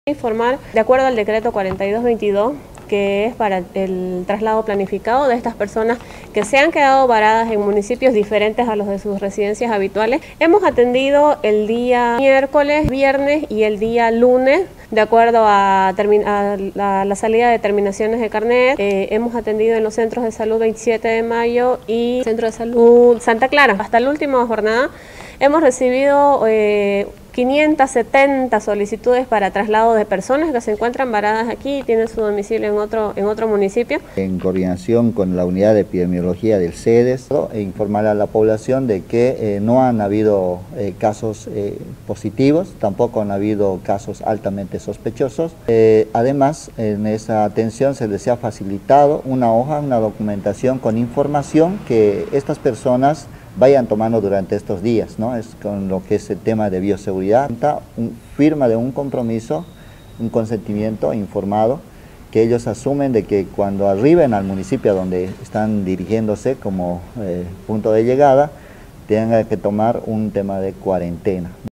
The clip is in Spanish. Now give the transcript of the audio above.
Informar, de acuerdo al decreto 4222, que es para el traslado planificado de estas personas que se han quedado varadas en municipios diferentes a los de sus residencias habituales. Hemos atendido el día miércoles, viernes y el día lunes, de acuerdo a la salida de terminaciones de carnet. Hemos atendido en los centros de salud 27 de mayo y Centro de Salud Santa Clara. Hasta la última jornada hemos recibido 570 solicitudes para traslado de personas que se encuentran varadas aquí y tienen su domicilio en otro municipio. En coordinación con la unidad de epidemiología del CEDES, informar a la población de que no han habido casos positivos, tampoco han habido casos altamente sospechosos. Además, en esa atención se les ha facilitado una hoja, una documentación con información que estas personas vayan tomando durante estos días, ¿no? Es con lo que es el tema de bioseguridad, firma de un compromiso, un consentimiento informado, que ellos asumen de que cuando arriben al municipio donde están dirigiéndose como punto de llegada, tengan que tomar un tema de cuarentena.